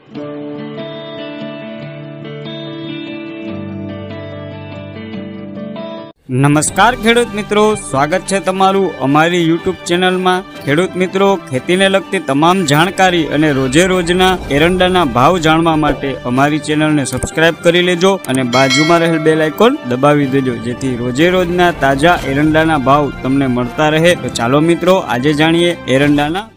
નમસ્કાર ખેડૂત મિત્રો, સ્વાગત છે તમારું અમારી યુટ્યુબ ચેનલમાં। ખેડૂત મિત્રો, ખેતીને લગતી તમામ જાણકારી અને રોજે રોજના એરંડાના ભાવ જાણવા માટે અમારી ચેનલને સબસ્ક્રાઇબ કરી લેજો અને બાજુમાં રહેલ બેલ આઇકોન દબાવી દેજો, જેથી રોજે રોજના તાજા એરંડાના ભાવ તમને મળતા રહે। તો ચાલો મિત્રો, આજે જાણીએ એરંડાના